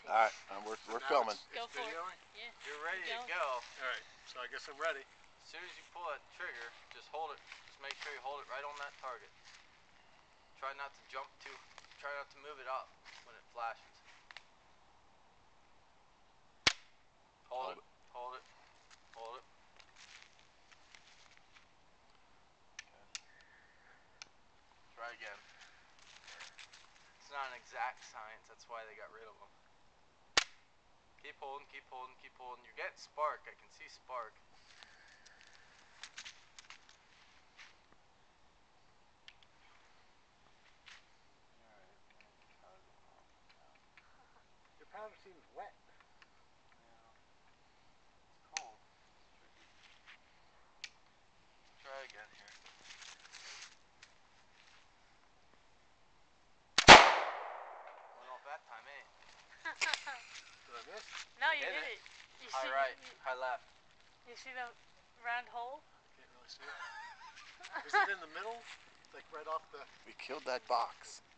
Alright, we're filming. Go for it. Yeah. You're ready to go. Alright, so I guess I'm ready. As soon as you pull that trigger, just hold it. Just make sure you hold it right on that target. Try not to jump too. Try not to move it up when it flashes. Hold it. Hold it. Hold it. Try again. It's not an exact science, that's why they got rid of them. Keep holding, keep holding, keep holding. You're getting spark, I can see spark. Your powder seems wet. Yeah. It's cold. It's tricky. Try again here. Went off that time, eh? Did I miss? No, you hit it. You high see, right, high left. You see the round hole? I can't really see it. Is it in the middle? Like right off the... We killed that box.